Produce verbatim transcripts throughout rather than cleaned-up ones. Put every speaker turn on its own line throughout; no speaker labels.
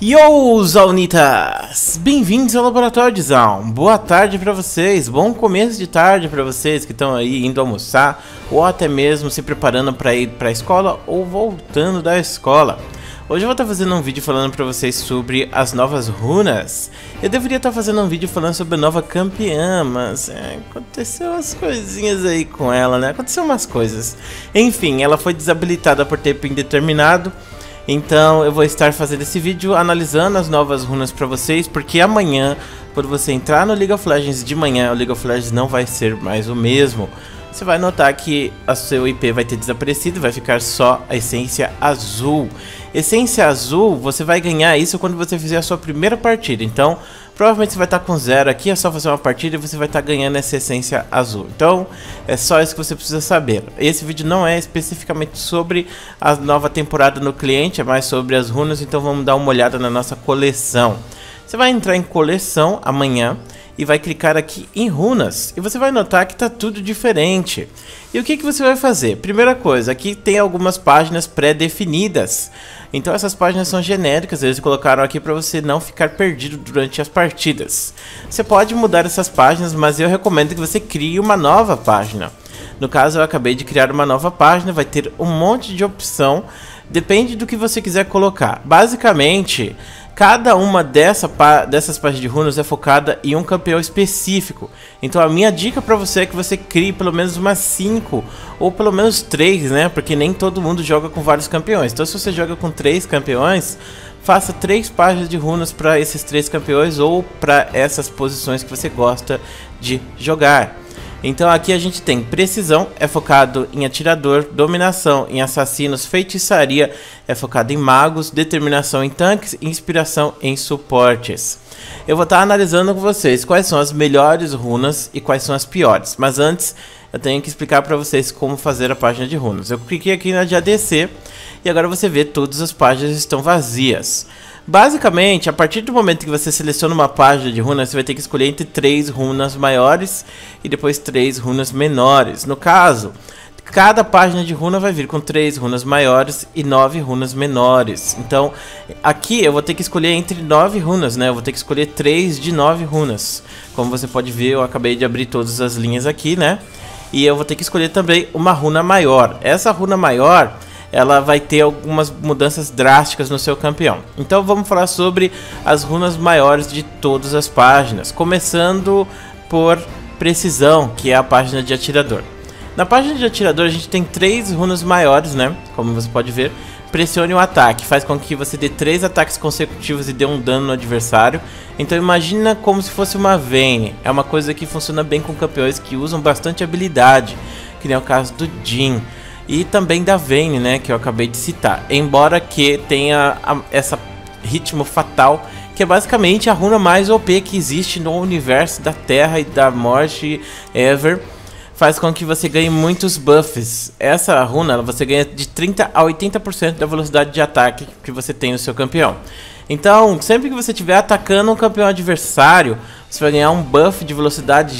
Yo, Zaunitas! Bem-vindos ao Laboratório de Zaun. Boa tarde pra vocês, bom começo de tarde pra vocês que estão aí indo almoçar ou até mesmo se preparando pra ir pra escola ou voltando da escola. Hoje eu vou estar fazendo um vídeo falando pra vocês sobre as novas runas. Eu deveria estar fazendo um vídeo falando sobre a nova campeã, mas é, aconteceu umas coisinhas aí com ela, né? Aconteceu umas coisas. Enfim, ela foi desabilitada por tempo indeterminado. Então eu vou estar fazendo esse vídeo analisando as novas runas para vocês, porque amanhã, quando você entrar no League of Legends de manhã, o League of Legends não vai ser mais o mesmo. Você vai notar que o seu I P vai ter desaparecido, vai ficar só a essência azul. Essência azul, você vai ganhar isso quando você fizer a sua primeira partida. Então, provavelmente você vai estar com zero aqui, é só fazer uma partida e você vai estar ganhando essa essência azul. Então, é só isso que você precisa saber. Esse vídeo não é especificamente sobre a nova temporada no cliente, é mais sobre as runas, então vamos dar uma olhada na nossa coleção. Você vai entrar em coleção amanhã e vai clicar aqui em runas e você vai notar que está tudo diferente. E o que, que você vai fazer? Primeira coisa, aqui tem algumas páginas pré-definidas. Então essas páginas são genéricas, eles colocaram aqui para você não ficar perdido durante as partidas. Você pode mudar essas páginas, mas eu recomendo que você crie uma nova página. No caso, eu acabei de criar uma nova página, vai ter um monte de opção, depende do que você quiser colocar. Basicamente, cada uma dessa, dessas páginas de runas é focada em um campeão específico. Então a minha dica para você é que você crie pelo menos umas cinco ou pelo menos três, né? Porque nem todo mundo joga com vários campeões. Então se você joga com três campeões, faça três páginas de runas para esses três campeões ou para essas posições que você gosta de jogar. Então aqui a gente tem precisão, é focado em atirador, dominação em assassinos, feitiçaria é focado em magos, determinação em tanques e inspiração em suportes. Eu vou estar analisando com vocês quais são as melhores runas e quais são as piores, mas antes eu tenho que explicar para vocês como fazer a página de runas. Eu cliquei aqui na de A D C e agora você vê todas as páginas estão vazias. Basicamente, a partir do momento que você seleciona uma página de runas, você vai ter que escolher entre três runas maiores e depois três runas menores. No caso, cada página de runa vai vir com três runas maiores e nove runas menores. Então, aqui eu vou ter que escolher entre nove runas, né? Eu vou ter que escolher três de nove runas. Como você pode ver, eu acabei de abrir todas as linhas aqui, né? E eu vou ter que escolher também uma runa maior. Essa runa maior, ela vai ter algumas mudanças drásticas no seu campeão. Então vamos falar sobre as runas maiores de todas as páginas, começando por precisão, que é a página de atirador. Na página de atirador a gente tem três runas maiores, né? Como você pode ver. Pressione o ataque, faz com que você dê três ataques consecutivos e dê um dano no adversário. Então imagina como se fosse uma Vayne. É uma coisa que funciona bem com campeões que usam bastante habilidade, que nem é o caso do Jhin. E também da Vayne, né, que eu acabei de citar. Embora que tenha a, essa ritmo fatal, que é basicamente a runa mais O P que existe no universo da Terra e da Morte ever. Faz com que você ganhe muitos buffs. Essa runa você ganha de trinta a oitenta por cento da velocidade de ataque que você tem no seu campeão. Então, sempre que você estiver atacando um campeão adversário, você vai ganhar um buff de velocidade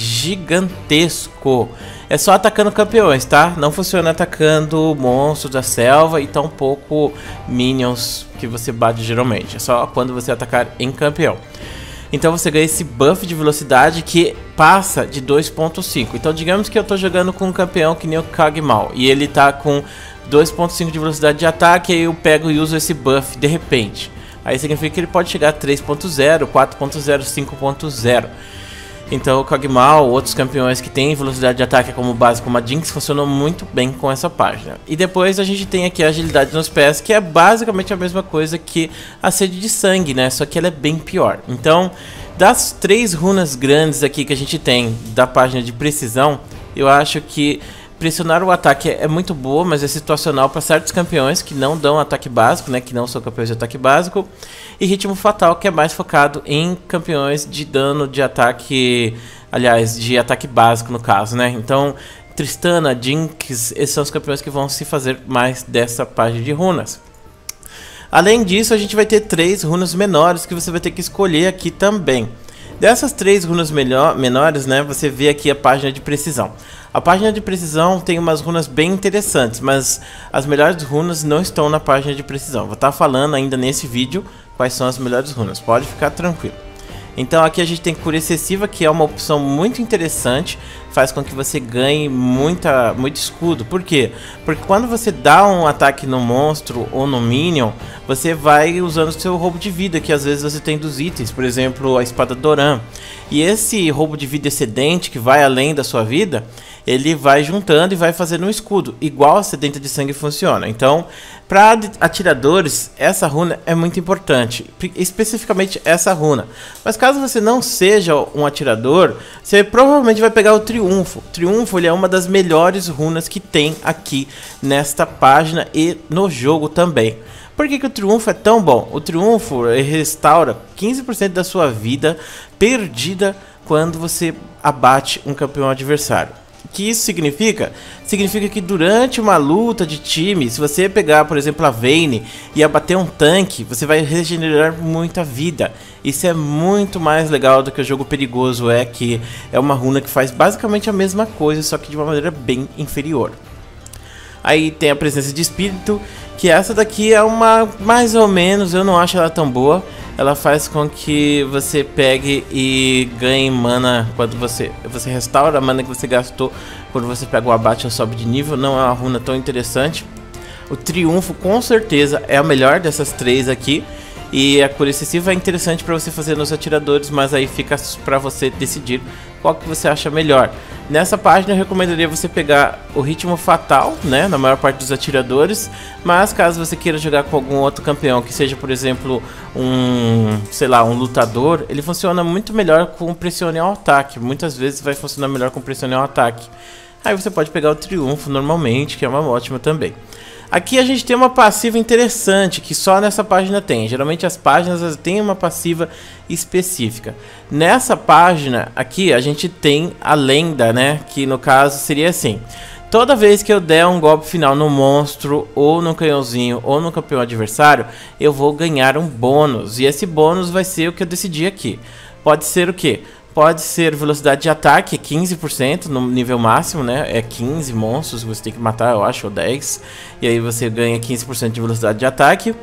gigantesco. É só atacando campeões, tá? Não funciona atacando monstros da selva e tampouco minions que você bate geralmente. É só quando você atacar em campeão. Então você ganha esse buff de velocidade que passa de dois ponto cinco. Então digamos que eu tô jogando com um campeão que nem o Kog'Maw e ele tá com dois ponto cinco de velocidade de ataque, aí eu pego e uso esse buff de repente. Aí significa que ele pode chegar a três ponto zero, quatro ponto zero, cinco ponto zero. Então o Kog'Maw, outros campeões que têm velocidade de ataque como base, como a Jinx, funcionam muito bem com essa página. E depois a gente tem aqui a agilidade nos pés, que é basicamente a mesma coisa que a sede de sangue, né? Só que ela é bem pior. Então, das três runas grandes aqui que a gente tem da página de precisão, eu acho que pressionar o ataque é muito boa, mas é situacional para certos campeões que não dão ataque básico, né? Que não são campeões de ataque básico. E ritmo fatal, que é mais focado em campeões de dano de ataque, aliás, de ataque básico no caso, né? Então, Tristana, Jinx, esses são os campeões que vão se fazer mais dessa página de runas. Além disso, a gente vai ter três runas menores que você vai ter que escolher aqui também. Dessas três runas melhor, menores, né, você vê aqui a página de precisão. A página de precisão tem umas runas bem interessantes, mas as melhores runas não estão na página de precisão. Vou estar falando ainda nesse vídeo quais são as melhores runas, pode ficar tranquilo. Então aqui a gente tem cura excessiva, que é uma opção muito interessante, faz com que você ganhe muita, muito escudo. Por quê? Porque quando você dá um ataque no monstro ou no minion, você vai usando o seu roubo de vida, que às vezes você tem dos itens, por exemplo a espada Doran. E esse roubo de vida excedente, que vai além da sua vida, ele vai juntando e vai fazendo um escudo, igual a sedenta de sangue funciona. Então, para atiradores, essa runa é muito importante, especificamente essa runa. Mas caso você não seja um atirador, você provavelmente vai pegar o Triunfo. O Triunfo ele é uma das melhores runas que tem aqui nesta página e no jogo também. Por que que o Triunfo é tão bom? O Triunfo restaura quinze por cento da sua vida perdida quando você abate um campeão adversário. O que isso significa? Significa que durante uma luta de time, se você pegar, por exemplo, a Vayne e abater um tanque, você vai regenerar muita vida. Isso é muito mais legal do que o jogo perigoso é, que é uma runa que faz basicamente a mesma coisa, só que de uma maneira bem inferior. Aí tem a presença de espírito, que essa daqui é uma mais ou menos, eu não acho ela tão boa. Ela faz com que você pegue e ganhe mana quando você, você restaura a mana que você gastou quando você pega o abate ou sobe de nível. Não é uma runa tão interessante. O Triunfo com certeza é a melhor dessas três aqui. E a cura excessiva é interessante para você fazer nos atiradores, mas aí fica para você decidir qual que você acha melhor. Nessa página eu recomendaria você pegar o ritmo fatal, né, na maior parte dos atiradores, mas caso você queira jogar com algum outro campeão, que seja por exemplo um, sei lá, um lutador, ele funciona muito melhor com pressione ao ataque. Muitas vezes vai funcionar melhor com pressione ao ataque. Aí você pode pegar o Triunfo normalmente, que é uma ótima também. Aqui a gente tem uma passiva interessante, que só nessa página tem. Geralmente as páginas têm uma passiva específica. Nessa página aqui a gente tem a lenda, né? Que no caso seria assim: toda vez que eu der um golpe final no monstro, ou no canhãozinho, ou no campeão adversário, eu vou ganhar um bônus. E esse bônus vai ser o que eu decidi aqui. Pode ser o quê? Pode ser velocidade de ataque, quinze por cento no nível máximo, né? É quinze monstros que você tem que matar, eu acho, ou dez. E aí você ganha quinze por cento de velocidade de ataque.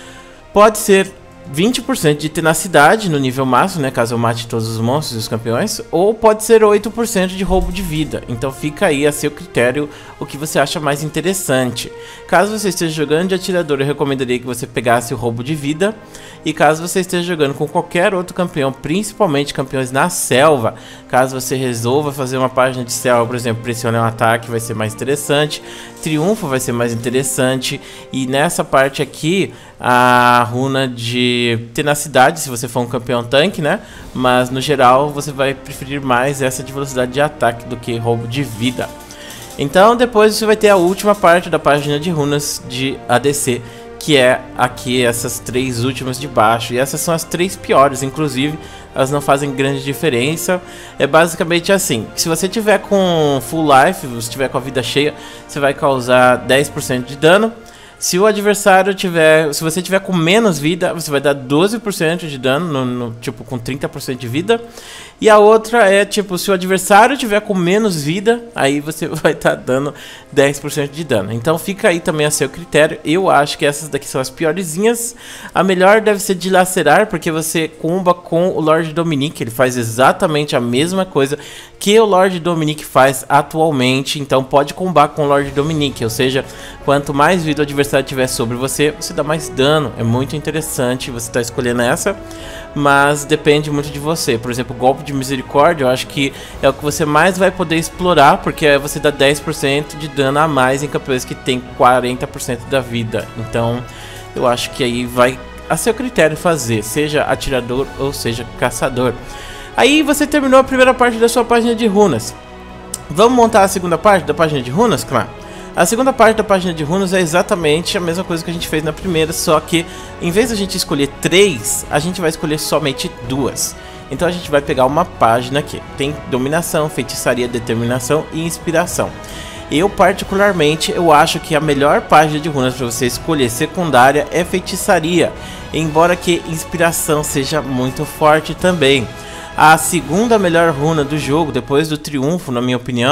Pode ser vinte por cento de tenacidade no nível máximo, né? Caso eu mate todos os monstros e os campeões. Ou pode ser oito por cento de roubo de vida. Então fica aí a seu critério o que você acha mais interessante. Caso você esteja jogando de atirador, eu recomendaria que você pegasse o roubo de vida. E caso você esteja jogando com qualquer outro campeão, principalmente campeões na selva, caso você resolva fazer uma página de selva, por exemplo, pressione um ataque, vai ser mais interessante. Triunfo vai ser mais interessante. E nessa parte aqui, a runa de tenacidade, se você for um campeão tanque, né? Mas no geral você vai preferir mais essa de velocidade de ataque do que roubo de vida. Então depois você vai ter a última parte da página de runas de A D C, que é aqui essas três últimas de baixo. E essas são as três piores, inclusive elas não fazem grande diferença. É basicamente assim: se você tiver com full life, se tiver com a vida cheia, você vai causar dez por cento de dano. Se o adversário tiver, se você tiver com menos vida, você vai dar doze por cento de dano, no, no, tipo com trinta por cento de vida. E a outra é tipo, se o adversário tiver com menos vida, aí você vai estar tá dando dez por cento de dano. Então fica aí também a seu critério. Eu acho que essas daqui são as piorzinhas. A melhor deve ser dilacerar, porque você comba com o Lord Dominique. Ele faz exatamente a mesma coisa que o Lord Dominique faz atualmente. Então pode combar com o Lord Dominique, ou seja, quanto mais vida o adversário tiver sobre você, você dá mais dano. É muito interessante você estar tá escolhendo essa, mas depende muito de você. Por exemplo, o golpe de misericórdia, eu acho que é o que você mais vai poder explorar, porque você dá dez por cento de dano a mais em campeões que tem quarenta por cento da vida. Então eu acho que aí vai a seu critério fazer, seja atirador ou seja caçador. Aí você terminou a primeira parte da sua página de runas. Vamos montar a segunda parte da página de runas, claro. A segunda parte da página de runas é exatamente a mesma coisa que a gente fez na primeira, só que em vez de a gente escolher três, a gente vai escolher somente duas. Então a gente vai pegar uma página aqui, tem dominação, feitiçaria, determinação e inspiração. Eu particularmente, eu acho que a melhor página de runas para você escolher secundária é feitiçaria, embora que inspiração seja muito forte também. A segunda melhor runa do jogo, depois do triunfo, na minha opinião,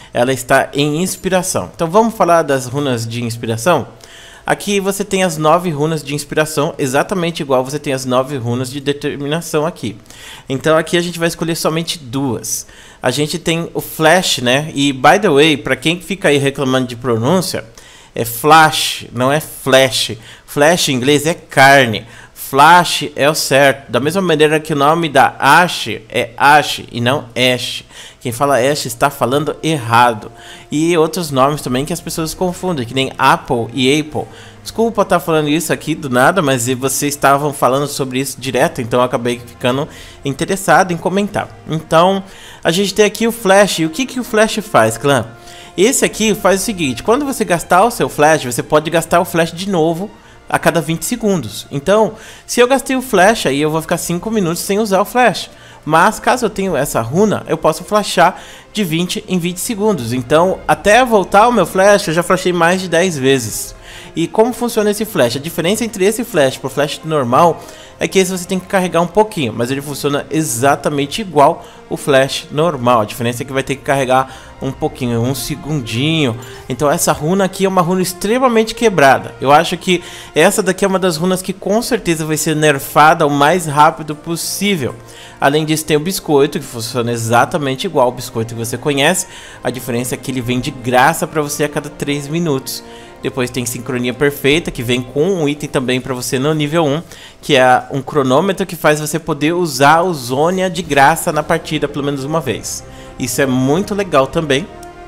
ela está em inspiração. Então vamos falar das runas de inspiração? Aqui você tem as nove runas de inspiração, exatamente igual você tem as nove runas de determinação aqui. Então aqui a gente vai escolher somente duas. A gente tem o Flash, né? E by the way, para quem fica aí reclamando de pronúncia, é Flash, não é Flash. Flash em inglês é carne. Flash é o certo. Da mesma maneira que o nome da Ash é Ash e não Ash. Quem fala Ash está falando errado. E outros nomes também que as pessoas confundem, que nem Apple e Apple. Desculpa estar falando isso aqui do nada, mas vocês estavam falando sobre isso direto, então eu acabei ficando interessado em comentar. Então, a gente tem aqui o Flash. E o que, que o Flash faz, clã? Esse aqui faz o seguinte: quando você gastar o seu Flash, você pode gastar o Flash de novo a cada vinte segundos. Então, se eu gastei o Flash, aí eu vou ficar cinco minutos sem usar o Flash. Mas, caso eu tenha essa runa, eu posso flashar de vinte em vinte segundos. Então, até voltar o meu Flash, eu já flashei mais de dez vezes. E como funciona esse Flash? A diferença entre esse Flash para o Flash normal é que esse você tem que carregar um pouquinho, mas ele funciona exatamente igual o Flash normal. A diferença é que vai ter que carregar um pouquinho, um segundinho. Então essa runa aqui é uma runa extremamente quebrada. Eu acho que essa daqui é uma das runas que com certeza vai ser nerfada o mais rápido possível. Além disso, tem o biscoito, que funciona exatamente igual ao biscoito que você conhece. A diferença é que ele vem de graça para você a cada três minutos. Depois tem sincronia perfeita, que vem com um item também para você no nível um, que é um cronômetro que faz você poder usar o Zônia de graça na partida pelo menos uma vez. Isso é muito legal também.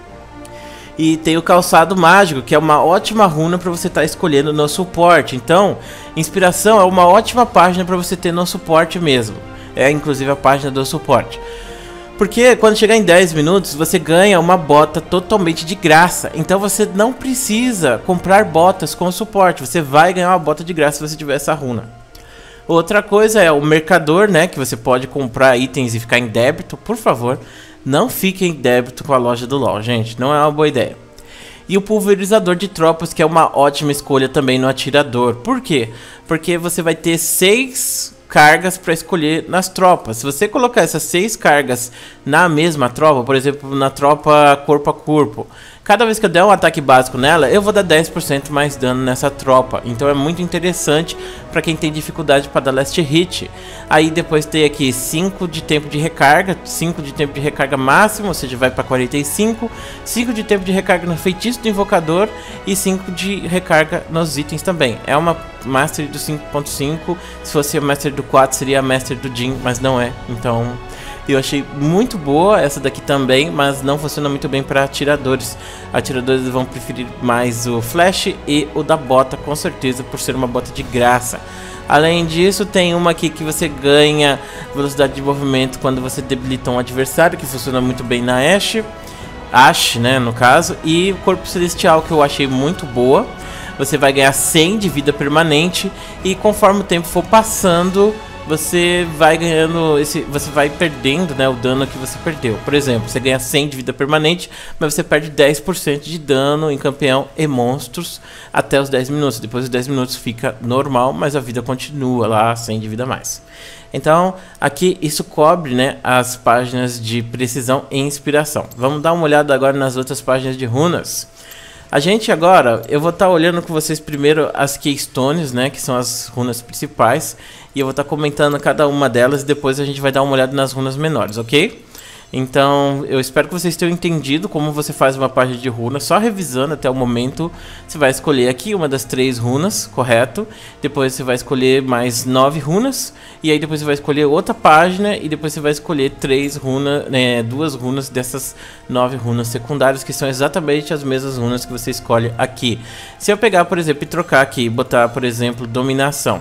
E tem o calçado mágico, que é uma ótima runa para você estar tá escolhendo no suporte. Então, inspiração é uma ótima página para você ter no suporte mesmo. É inclusive a página do suporte. Porque quando chegar em dez minutos, você ganha uma bota totalmente de graça. Então você não precisa comprar botas com suporte. Você vai ganhar uma bota de graça se você tiver essa runa. Outra coisa é o mercador, né? Que você pode comprar itens e ficar em débito. Por favor, não fique em débito com a loja do LoL, gente. Não é uma boa ideia. E o pulverizador de tropas, que é uma ótima escolha também no atirador. Por quê? Porque você vai ter seis cargas para escolher nas tropas. Se você colocar essas seis cargas na mesma tropa, por exemplo, na tropa corpo a corpo, cada vez que eu der um ataque básico nela, eu vou dar dez por cento mais dano nessa tropa. Então é muito interessante para quem tem dificuldade para dar last hit. Aí depois tem aqui cinco de tempo de recarga, cinco de tempo de recarga máximo, ou seja, vai para quarenta e cinco, cinco de tempo de recarga no feitiço do invocador e cinco de recarga nos itens também. É uma Master do cinco ponto cinco, se fosse a Master do quatro seria a Master do Jhin, mas não é. Então eu achei muito boa essa daqui também, mas não funciona muito bem para atiradores. Atiradores vão preferir mais o Flash e o da bota, com certeza, por ser uma bota de graça. Além disso, tem uma aqui que você ganha velocidade de movimento quando você debilita um adversário, que funciona muito bem na Ashe, Ashe, né, no caso. E o Corpo Celestial, que eu achei muito boa. Você vai ganhar cem de vida permanente e conforme o tempo for passando, você vai ganhando esse, você vai perdendo, né, o dano que você perdeu. Por exemplo, você ganha cem de vida permanente, mas você perde dez por cento de dano em campeão e monstros até os dez minutos. Depois dos dez minutos fica normal, mas a vida continua lá, cem de vida a mais. Então, aqui isso cobre, né, as páginas de precisão e inspiração. Vamos dar uma olhada agora nas outras páginas de runas. A gente agora, eu vou estar tá olhando com vocês primeiro as Keystones, né, que são as runas principais, e eu vou estar tá comentando cada uma delas e depois a gente vai dar uma olhada nas runas menores, ok? Então, eu espero que vocês tenham entendido como você faz uma página de runas. Só revisando até o momento, você vai escolher aqui uma das três runas, correto? Depois você vai escolher mais nove runas. E aí depois você vai escolher outra página. E depois você vai escolher três runas, né, duas runas dessas nove runas secundárias, que são exatamente as mesmas runas que você escolhe aqui. Se eu pegar, por exemplo, e trocar aqui, botar, por exemplo, dominação.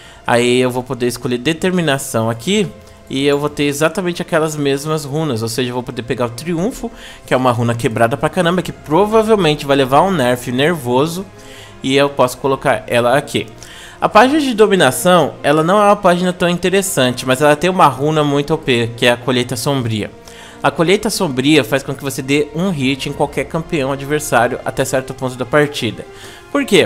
Aí eu vou poder escolher determinação aqui. E eu vou ter exatamente aquelas mesmas runas. Ou seja, eu vou poder pegar o triunfo, que é uma runa quebrada pra caramba, que provavelmente vai levar um nerf nervoso. E eu posso colocar ela aqui. A página de dominação, ela não é uma página tão interessante, mas ela tem uma runa muito O P, que é a colheita sombria. A colheita sombria faz com que você dê um hit em qualquer campeão adversário até certo ponto da partida. Por quê?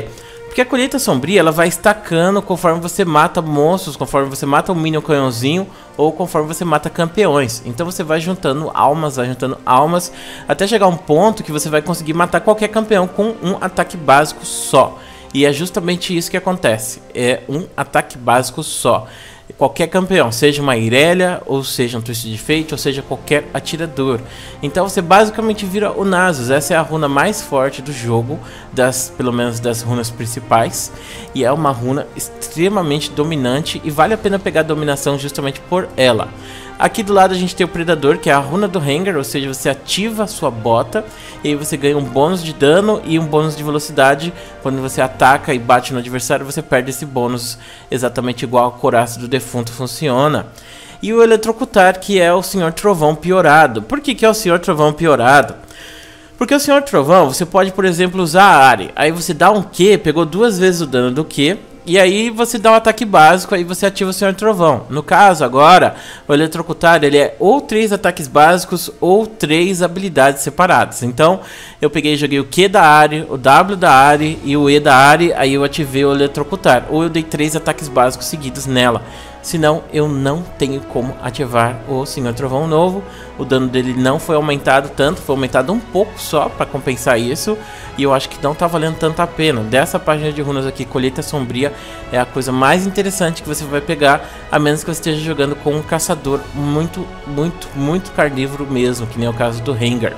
Porque a colheita sombria, ela vai estacando conforme você mata monstros, conforme você mata um minion canhãozinho, ou conforme você mata campeões. Então você vai juntando almas, vai juntando almas, até chegar a um ponto que você vai conseguir matar qualquer campeão com um ataque básico só. E é justamente isso que acontece, é um ataque básico só. Qualquer campeão, seja uma Irelia, ou seja um Twisted Fate, ou seja qualquer atirador. Então você basicamente vira o Nasus. Essa é a runa mais forte do jogo, das, pelo menos das runas principais. E é uma runa extremamente dominante e vale a pena pegar a dominação justamente por ela. Aqui do lado a gente tem o Predador, que é a runa do Rengar, ou seja, você ativa a sua bota e aí você ganha um bônus de dano e um bônus de velocidade. Quando você ataca e bate no adversário, você perde esse bônus, exatamente igual ao Coraça do Defunto funciona. E o Eletrocutar, que é o Senhor Trovão piorado. Por que que é o Senhor Trovão piorado? Porque o Senhor Trovão, você pode, por exemplo, usar a Ahri. Aí você dá um Q, pegou duas vezes o dano do Q. E aí você dá um ataque básico, aí você ativa o Senhor Trovão. No caso agora, o Eletrocutar, ele é ou três ataques básicos ou três habilidades separadas. Então eu peguei e joguei o Q da Ahri, o W da Ahri e o E da Ahri, aí eu ativei o Eletrocutar. Ou eu dei três ataques básicos seguidos nela. Senão eu não tenho como ativar o Senhor Trovão novo. O dano dele não foi aumentado tanto, foi aumentado um pouco só para compensar isso. E eu acho que não tá valendo tanto a pena. Dessa página de runas aqui, Colheita Sombria é a coisa mais interessante que você vai pegar, a menos que você esteja jogando com um caçador muito, muito, muito carnívoro mesmo, que nem é o caso do Rengar.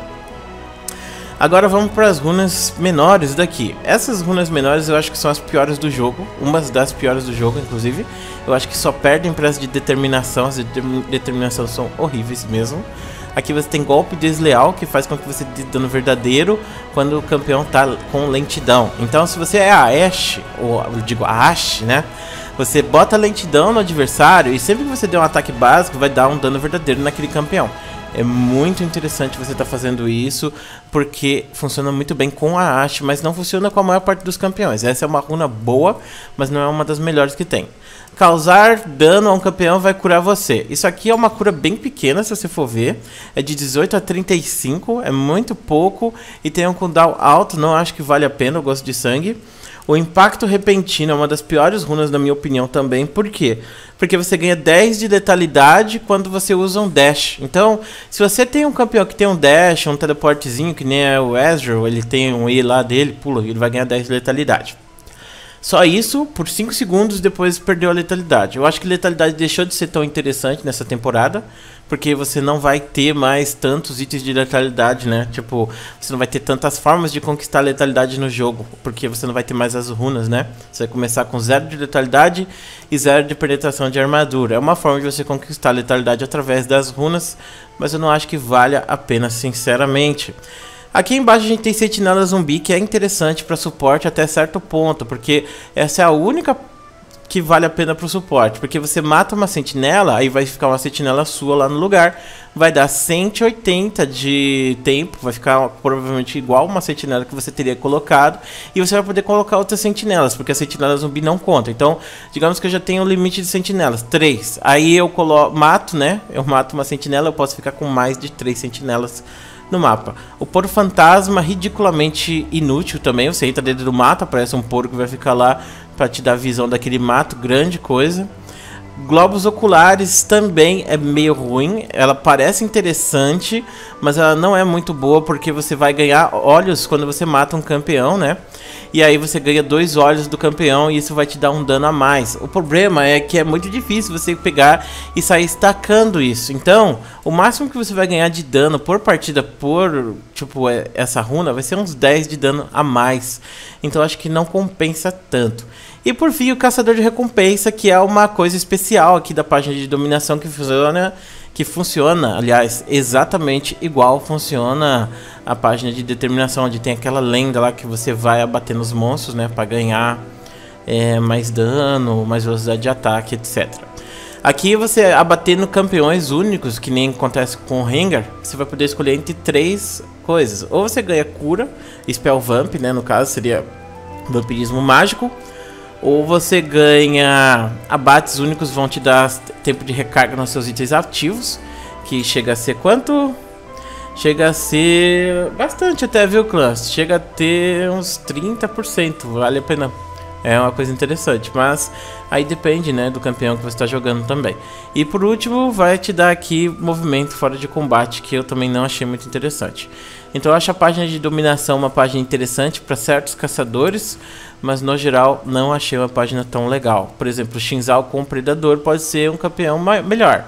Agora vamos para as runas menores daqui. Essas runas menores eu acho que são as piores do jogo, umas das piores do jogo, inclusive. Eu acho que só perdem para as de determinação, as de determinação são horríveis mesmo. Aqui você tem golpe desleal, que faz com que você dê dano verdadeiro quando o campeão tá com lentidão. Então se você é a Ashe, ou eu digo a Ashe, né? Você bota lentidão no adversário e sempre que você der um ataque básico vai dar um dano verdadeiro naquele campeão. É muito interessante você estar tá fazendo isso, porque funciona muito bem com a Ashe, mas não funciona com a maior parte dos campeões. Essa é uma runa boa, mas não é uma das melhores que tem. Causar dano a um campeão vai curar você. Isso aqui é uma cura bem pequena, se você for ver. É de dezoito a trinta e cinco, é muito pouco. E tem um cooldown alto, não acho que vale a pena, eu gosto de sangue. O impacto repentino é uma das piores runas na minha opinião também. Por quê? Porque você ganha dez de letalidade quando você usa um dash. Então, se você tem um campeão que tem um dash, um teleportezinho, que nem é o Ezreal, ele tem um E lá dele, pula, ele vai ganhar dez de letalidade. Só isso, por cinco segundos, depois perdeu a letalidade. Eu acho que letalidade deixou de ser tão interessante nessa temporada, porque você não vai ter mais tantos itens de letalidade, né? Tipo, você não vai ter tantas formas de conquistar a letalidade no jogo, porque você não vai ter mais as runas, né? Você vai começar com zero de letalidade e zero de penetração de armadura. É uma forma de você conquistar a letalidade através das runas, mas eu não acho que valha a pena, sinceramente. Aqui embaixo a gente tem Sentinela Zumbi, que é interessante para suporte até certo ponto, porque essa é a única que vale a pena para o suporte, porque você mata uma sentinela, aí vai ficar uma sentinela sua lá no lugar, vai dar cento e oitenta de tempo, vai ficar provavelmente igual uma sentinela que você teria colocado, e você vai poder colocar outras sentinelas, porque a sentinela zumbi não conta. Então, digamos que eu já tenho o limite de sentinelas, três, aí eu colo mato, né, eu mato uma sentinela, eu posso ficar com mais de três sentinelas no mapa. O Poro Fantasma, ridiculamente inútil também. Você entra dentro do mato, aparece um poro que vai ficar lá para te dar a visão daquele mato, grande coisa. Globos oculares também é meio ruim. Ela parece interessante, mas ela não é muito boa, porque você vai ganhar olhos quando você mata um campeão, né? E aí você ganha dois olhos do campeão e isso vai te dar um dano a mais. O problema é que é muito difícil você pegar e sair estacando isso. Então, o máximo que você vai ganhar de dano por partida, por tipo essa runa, vai ser uns dez de dano a mais. Então acho que não compensa tanto. E por fim, o Caçador de Recompensa, que é uma coisa especial aqui da página de dominação que funciona, que funciona, aliás, exatamente igual funciona a página de determinação, onde tem aquela lenda lá que você vai abater nos monstros, né, para ganhar é, mais dano, mais velocidade de ataque, etcétera. Aqui você abatendo campeões únicos, que nem acontece com o Rengar, você vai poder escolher entre três coisas. Ou você ganha cura, Spell Vamp, né, no caso seria vampirismo mágico. Ou você ganha abates únicos, vão te dar tempo de recarga nos seus itens ativos, que chega a ser quanto? Chega a ser bastante até, viu, clã? Chega a ter uns trinta por cento, vale a pena É uma coisa interessante, mas aí depende, né, do campeão que você está jogando também. E por último, vai te dar aqui movimento fora de combate, que eu também não achei muito interessante. Então eu acho a página de dominação uma página interessante para certos caçadores, mas no geral não achei uma página tão legal. Por exemplo, o Shinzal com o Predador pode ser um campeão melhor.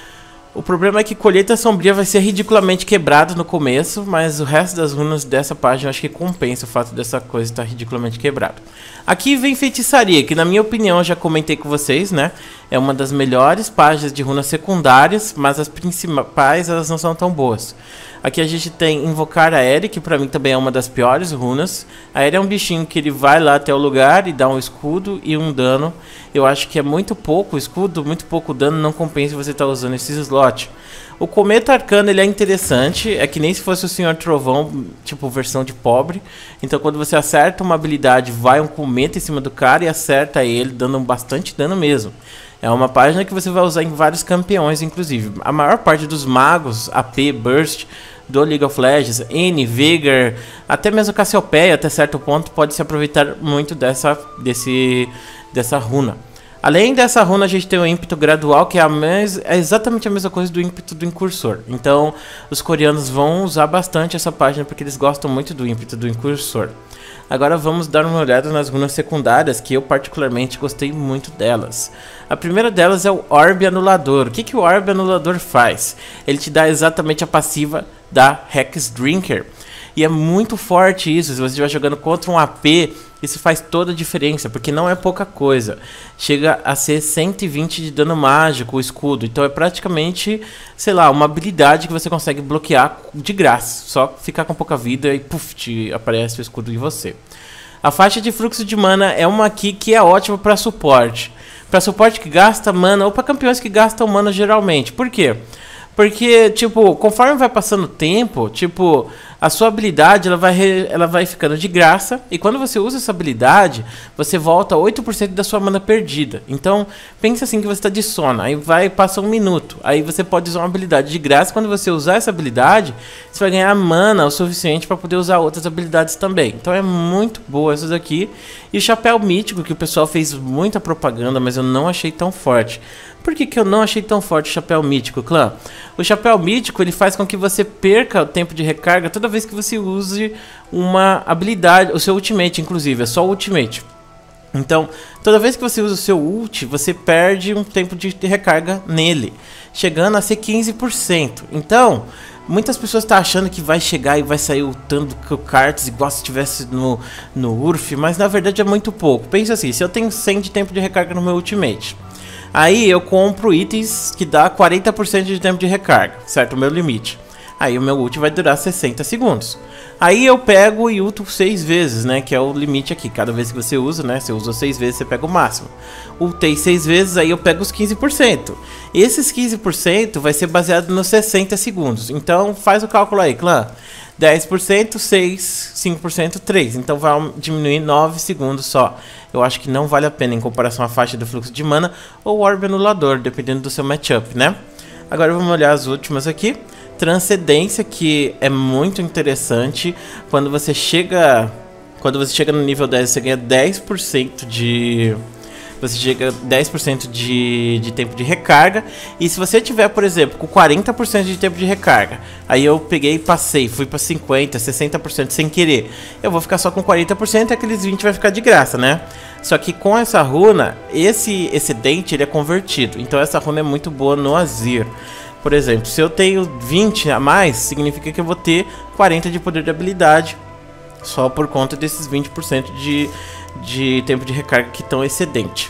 O problema é que Colheita Sombria vai ser ridiculamente quebrado no começo, mas o resto das runas dessa página eu acho que compensa o fato dessa coisa estar ridiculamente quebrado. Aqui vem Feitiçaria, que na minha opinião eu já comentei com vocês, né? É uma das melhores páginas de runas secundárias, mas as principais elas não são tão boas. Aqui a gente tem Invocar a Eri, que pra mim também é uma das piores runas. A Eri é um bichinho que ele vai lá até o lugar e dá um escudo e um dano. Eu acho que é muito pouco escudo, muito pouco dano, não compensa você estar usando esse slot. O Cometa Arcano ele é interessante, é que nem se fosse o Senhor Trovão, tipo versão de pobre. Então quando você acerta uma habilidade, vai um cometa em cima do cara e acerta ele, dando bastante dano mesmo. É uma página que você vai usar em vários campeões, inclusive. A maior parte dos magos, A P, Burst, do League of Legends, N, Veigar, até mesmo Cassiopeia, até certo ponto, pode se aproveitar muito dessa, desse, dessa runa. Além dessa runa, a gente tem o ímpeto gradual, que é, a mes é exatamente a mesma coisa do ímpeto do incursor. Então, os coreanos vão usar bastante essa página, porque eles gostam muito do ímpeto do incursor. Agora vamos dar uma olhada nas runas secundárias, que eu particularmente gostei muito delas. A primeira delas é o Orbe Anulador. O que, que o Orbe Anulador faz? Ele te dá exatamente a passiva da Hex Drinker. E é muito forte isso, se você estiver jogando contra um A P, isso faz toda a diferença, porque não é pouca coisa. Chega a ser cento e vinte de dano mágico o escudo, então é praticamente, sei lá, uma habilidade que você consegue bloquear de graça. Só ficar com pouca vida e puf, te aparece o escudo em você. A faixa de fluxo de mana é uma aqui que é ótima para suporte. Para suporte que gasta mana, ou para campeões que gastam mana geralmente. Por quê? Porque, tipo, conforme vai passando o tempo, tipo, a sua habilidade ela vai, re, ela vai ficando de graça. E quando você usa essa habilidade, você volta oito por cento da sua mana perdida. Então, pensa assim que você está de sono, aí vai, passa um minuto. Aí você pode usar uma habilidade de graça. Quando você usar essa habilidade, você vai ganhar mana o suficiente para poder usar outras habilidades também. Então é muito boa essas aqui. E o Chapéu Mítico, que o pessoal fez muita propaganda, mas eu não achei tão forte. Por que que eu não achei tão forte o Chapéu Mítico, clã? O Chapéu Mítico ele faz com que você perca o tempo de recarga toda vez que você use uma habilidade, o seu ultimate inclusive, é só o ultimate. Então, toda vez que você usa o seu ult, você perde um tempo de recarga nele, chegando a ser quinze por cento. Então, muitas pessoas estão achando que vai chegar e vai sair ultando cartas igual se estivesse no, no U R F, mas na verdade é muito pouco. Pensa assim, se eu tenho cem de tempo de recarga no meu ultimate, aí eu compro itens que dá quarenta por cento de tempo de recarga, certo? O meu limite. Aí o meu ult vai durar sessenta segundos. Aí eu pego e ulto seis vezes, né? Que é o limite aqui. Cada vez que você usa, né? Você usa seis vezes, você pega o máximo. Ultei seis vezes, aí eu pego os quinze por cento. Esses quinze por cento vai ser baseado nos sessenta segundos. Então faz o cálculo aí, clã. dez por cento, seis, cinco por cento, três. Então vai diminuir nove segundos só. Eu acho que não vale a pena em comparação à faixa do fluxo de mana ou Orbe Anulador, dependendo do seu matchup, né? Agora vamos olhar as últimas aqui. Transcendência, que é muito interessante. Quando você chega quando você chega no nível dez, você ganha dez por cento de... Você chega a dez por cento de, de tempo de recarga. E se você tiver, por exemplo, com quarenta por cento de tempo de recarga, aí eu peguei e passei, fui para cinquenta por cento, sessenta por cento sem querer, eu vou ficar só com quarenta por cento e aqueles vinte por cento vai ficar de graça, né? Só que com essa runa, esse excedente ele é convertido. Então essa runa é muito boa no Azir. Por exemplo, se eu tenho vinte a mais, significa que eu vou ter quarenta de poder de habilidade, só por conta desses vinte por cento de, de tempo de recarga que estão excedente.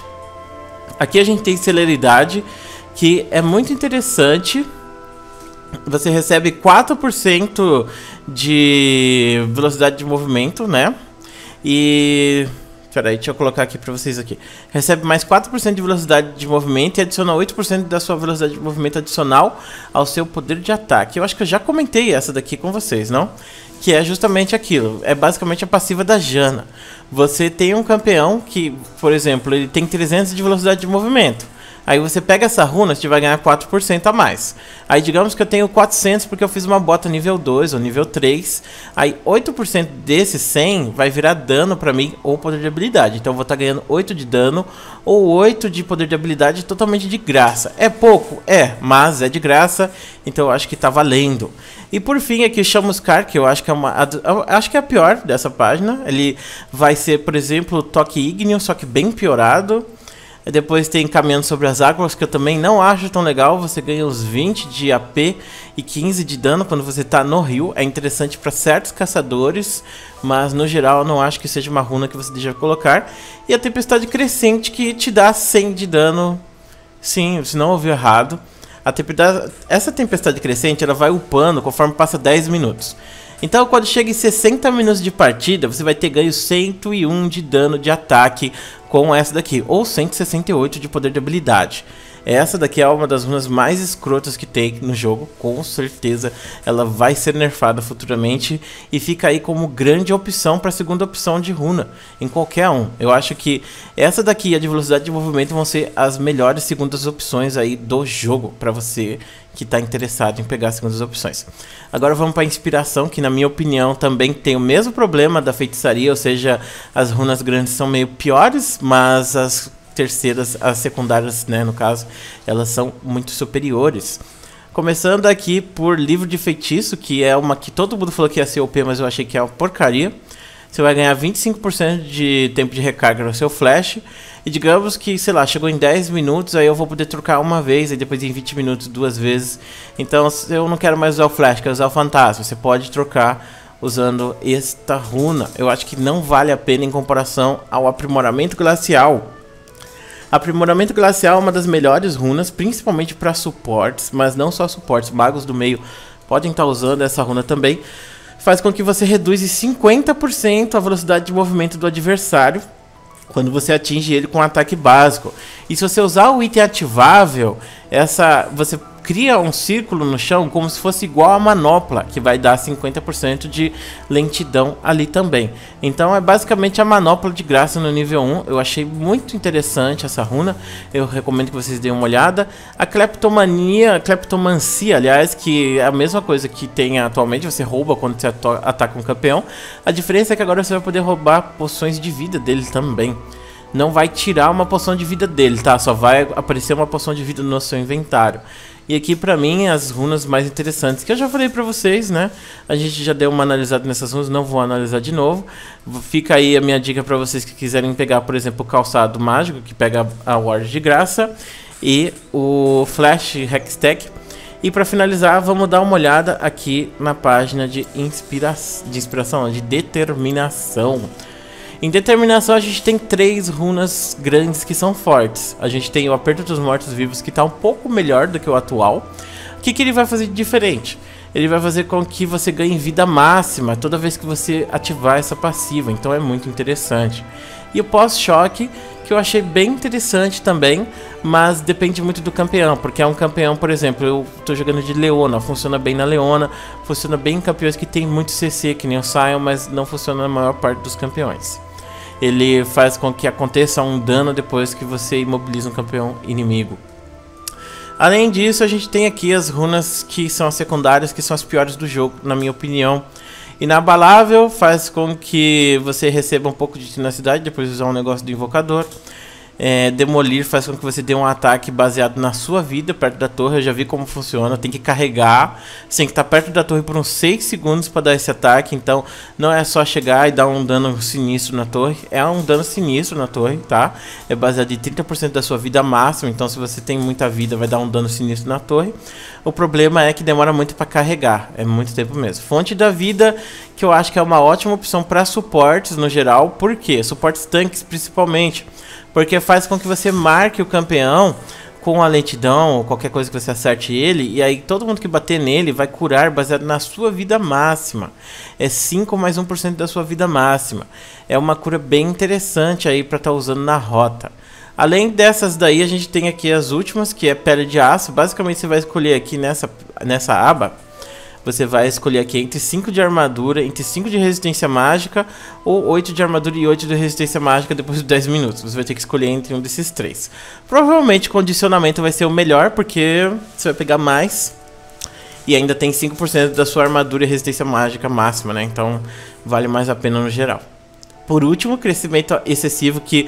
Aqui a gente tem celeridade, que é muito interessante. Você recebe quatro por cento de velocidade de movimento, né? E... Espera aí, deixa eu colocar aqui pra vocês aqui. Recebe mais quatro por cento de velocidade de movimento e adiciona oito por cento da sua velocidade de movimento adicional ao seu poder de ataque. Eu acho que eu já comentei essa daqui com vocês, não? Que é justamente aquilo. É basicamente a passiva da Janna. Você tem um campeão que, por exemplo, ele tem trezentos de velocidade de movimento. Aí você pega essa runa, você vai ganhar quatro por cento a mais. Aí digamos que eu tenho quatrocentos porque eu fiz uma bota nível dois ou nível três. Aí oito por cento desses cem vai virar dano pra mim ou poder de habilidade. Então eu vou estar ganhando oito de dano ou oito de poder de habilidade totalmente de graça. É pouco? É, mas é de graça, então eu acho que tá valendo. E por fim aqui o Chamuscar, que eu acho que é uma, a, acho que é a pior dessa página. Ele vai ser, por exemplo, o Toque Ígneo, só que bem piorado. Depois tem Caminhando sobre as Águas, que eu também não acho tão legal. Você ganha uns vinte de A P e quinze de dano quando você está no rio. É interessante para certos caçadores, mas no geral eu não acho que seja uma runa que você deve colocar. E a Tempestade Crescente, que te dá cem de dano. Sim, você não ouviu errado. A tempestade, essa Tempestade Crescente ela vai upando conforme passa dez minutos. Então quando chega em sessenta minutos de partida, você vai ter ganho cento e um de dano de ataque com essa daqui, ou cento e sessenta e oito de poder de habilidade. Essa daqui é uma das runas mais escrotas que tem no jogo, com certeza ela vai ser nerfada futuramente e fica aí como grande opção para a segunda opção de runa, em qualquer um. Eu acho que essa daqui e a de velocidade de movimento vão ser as melhores segundas opções aí do jogo, para você que está interessado em pegar as segundas opções. Agora vamos para a inspiração, que na minha opinião também tem o mesmo problema da feitiçaria, ou seja, as runas grandes são meio piores, mas as terceiras, as secundárias, né, no caso, elas são muito superiores. Começando aqui por Livro de Feitiço, que é uma que todo mundo falou que ia ser O P, mas eu achei que é uma porcaria. Você vai ganhar vinte e cinco por cento de tempo de recarga no seu flash. E digamos que, sei lá, chegou em dez minutos, aí eu vou poder trocar uma vez, e depois em vinte minutos duas vezes. Então, se eu não quero mais usar o flash, quero usar o fantasma, você pode trocar usando esta runa. Eu acho que não vale a pena em comparação ao Aprimoramento Glacial. Aprimoramento Glacial é uma das melhores runas, principalmente para suportes, mas não só suportes, magos do meio podem estar usando essa runa também. Faz com que você reduza em cinquenta por cento a velocidade de movimento do adversário quando você atinge ele com um ataque básico. E se você usar o item ativável, essa, você cria um círculo no chão como se fosse igual a manopla, que vai dar cinquenta por cento de lentidão ali também. Então é basicamente a manopla de graça no nível um. Eu achei muito interessante essa runa, eu recomendo que vocês deem uma olhada. A Cleptomania, Cleptomancia, aliás, que é a mesma coisa que tem atualmente, você rouba quando você ataca um campeão. A diferença é que agora você vai poder roubar poções de vida dele também. Não vai tirar uma poção de vida dele, tá? Só vai aparecer uma poção de vida no seu inventário. E aqui pra mim as runas mais interessantes, que eu já falei pra vocês, né? A gente já deu uma analisada nessas runas, não vou analisar de novo. Fica aí a minha dica pra vocês que quiserem pegar, por exemplo, o Calçado Mágico, que pega a Ward de graça, e o Flash Hextech. E pra finalizar, vamos dar uma olhada aqui na página de, inspira de inspiração, de determinação. Em determinação a gente tem três runas grandes que são fortes. A gente tem o Aperto dos Mortos-Vivos, que está um pouco melhor do que o atual. O que, que ele vai fazer de diferente? Ele vai fazer com que você ganhe vida máxima toda vez que você ativar essa passiva. Então é muito interessante. E o Pós-Choque, que eu achei bem interessante também, mas depende muito do campeão. Porque é um campeão, por exemplo, eu estou jogando de Leona, funciona bem na Leona, funciona bem em campeões que tem muito C C, que nem o Sion, mas não funciona na maior parte dos campeões. Ele faz com que aconteça um dano depois que você imobiliza um campeão inimigo. Além disso, a gente tem aqui as runas que são as secundárias, que são as piores do jogo, na minha opinião. Inabalável faz com que você receba um pouco de tenacidade depois de usar um negócio do invocador. É, demolir faz com que você dê um ataque baseado na sua vida perto da torre. Eu já vi como funciona, tem que carregar, você tem que estar perto da torre por uns seis segundos para dar esse ataque. Então não é só chegar e dar um dano sinistro na torre, é um dano sinistro na torre, tá? É baseado em trinta por cento da sua vida máxima, então se você tem muita vida vai dar um dano sinistro na torre. O problema é que demora muito para carregar, é muito tempo mesmo. Fonte da vida, que eu acho que é uma ótima opção para suportes no geral. Por quê? Suportes tanques principalmente, porque faz com que você marque o campeão com a lentidão ou qualquer coisa que você acerte ele, e aí todo mundo que bater nele vai curar baseado na sua vida máxima. É cinco mais um por cento da sua vida máxima. É uma cura bem interessante aí para estar tá usando na rota. Além dessas daí, a gente tem aqui as últimas, que é Pele de Aço. Basicamente você vai escolher aqui nessa, nessa aba você vai escolher aqui entre cinco de armadura, entre cinco de resistência mágica ou oito de armadura e oito de resistência mágica depois de dez minutos. Você vai ter que escolher entre um desses três. Provavelmente o condicionamento vai ser o melhor, porque você vai pegar mais e ainda tem cinco por cento da sua armadura e resistência mágica máxima, né? Então vale mais a pena no geral. Por último, crescimento excessivo, que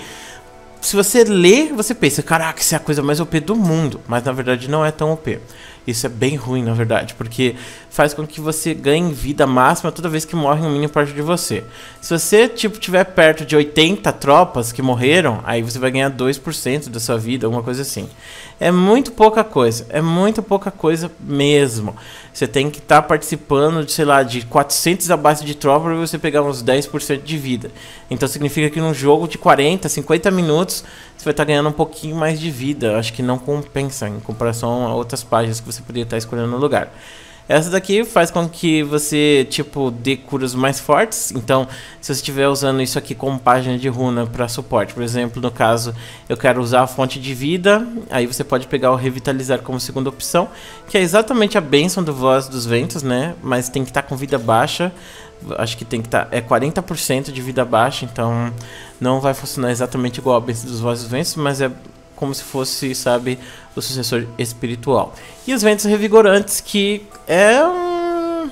se você lê, você pensa, caraca, isso é a coisa mais O P do mundo. Mas na verdade não é tão O P. Isso é bem ruim, na verdade, porque faz com que você ganhe vida máxima toda vez que morre um minion perto de você. Se você, tipo, tiver perto de oitenta tropas que morreram, aí você vai ganhar dois por cento da sua vida, alguma coisa assim. É muito pouca coisa, é muito pouca coisa mesmo. Você tem que estar tá participando de, sei lá, de quatrocentos abaixo de tropa para você pegar uns dez por cento de vida. Então significa que num jogo de quarenta, cinquenta minutos, você vai estar tá ganhando um pouquinho mais de vida. Acho que não compensa em comparação a outras páginas que você poderia estar tá escolhendo no lugar. Essa daqui faz com que você, tipo, dê curas mais fortes. Então, se você estiver usando isso aqui como página de runa para suporte, por exemplo, no caso, eu quero usar a fonte de vida, aí você pode pegar o revitalizar como segunda opção, que é exatamente a bênção do Voz dos Ventos, né? Mas tem que estar tá com vida baixa. Acho que tem que estar... Tá, é quarenta por cento de vida baixa, então não vai funcionar exatamente igual a bênção dos Voz dos Ventos, mas é como se fosse, sabe, o sucessor espiritual. E os ventos revigorantes, que é um...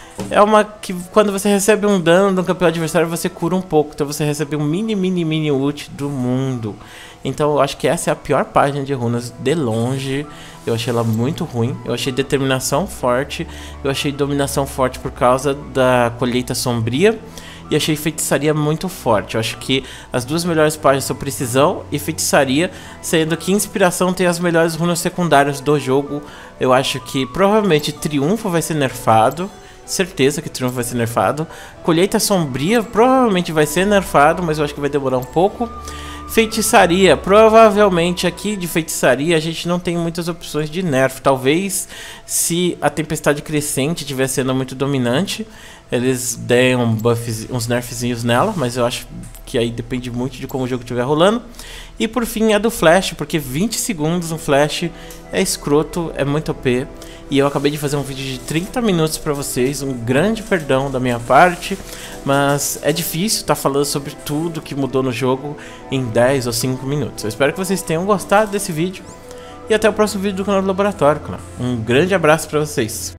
É uma que quando você recebe um dano do campeão adversário, você cura um pouco. Então você recebe um mini, mini, mini ult do mundo. Então eu acho que essa é a pior página de runas de longe. Eu achei ela muito ruim. Eu achei determinação forte. Eu achei dominação forte por causa da colheita sombria. E achei feitiçaria muito forte. Eu acho que as duas melhores páginas são precisão e feitiçaria, sendo que inspiração tem as melhores runas secundárias do jogo. Eu acho que provavelmente triunfo vai ser nerfado. Certeza que triunfo vai ser nerfado. Colheita sombria provavelmente vai ser nerfado, mas eu acho que vai demorar um pouco. Feitiçaria, provavelmente aqui de feitiçaria a gente não tem muitas opções de nerf. Talvez se a tempestade crescente estiver sendo muito dominante, eles deem um buffs, uns nerfzinhos nela, mas eu acho que aí depende muito de como o jogo estiver rolando. E por fim é do flash, porque vinte segundos um flash é escroto, é muito O P. E eu acabei de fazer um vídeo de trinta minutos pra vocês, um grande perdão da minha parte, mas é difícil estar tá falando sobre tudo que mudou no jogo em dez ou cinco minutos. Eu espero que vocês tenham gostado desse vídeo e até o próximo vídeo do canal do Laboratório, claro. Um grande abraço pra vocês.